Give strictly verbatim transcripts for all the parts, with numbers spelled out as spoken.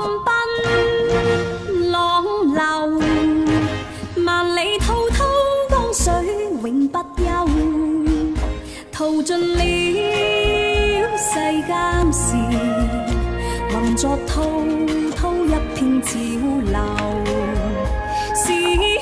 奔浪流，萬里滔滔江水永不休，淘盡了世間事，混作滔滔一片潮流，是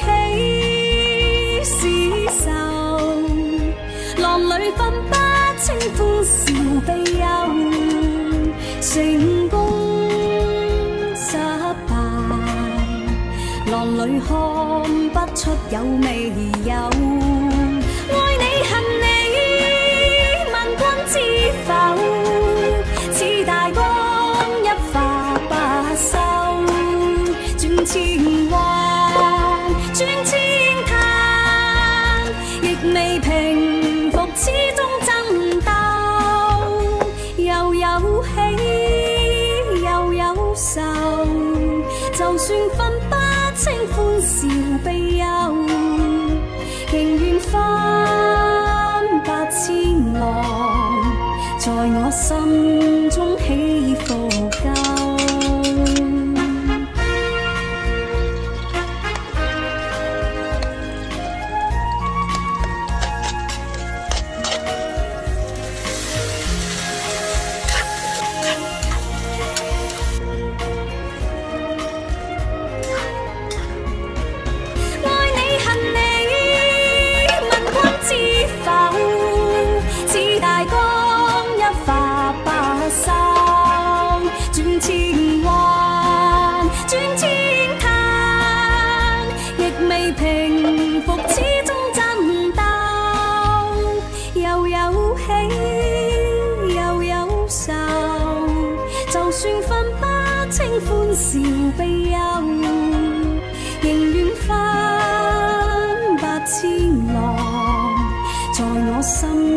喜是愁，浪裏分不清歡笑悲憂，成功失敗，浪裏看不出有未有，愛你恨你問君知否，似大江一發不收，轉千彎轉千灘，亦未平復始終爭鬥，又有喜又有愁，就算分不清歡笑悲憂，仍願翻百千浪，在我心中起伏夠。歡笑悲憂，仍願翻百千浪，在我心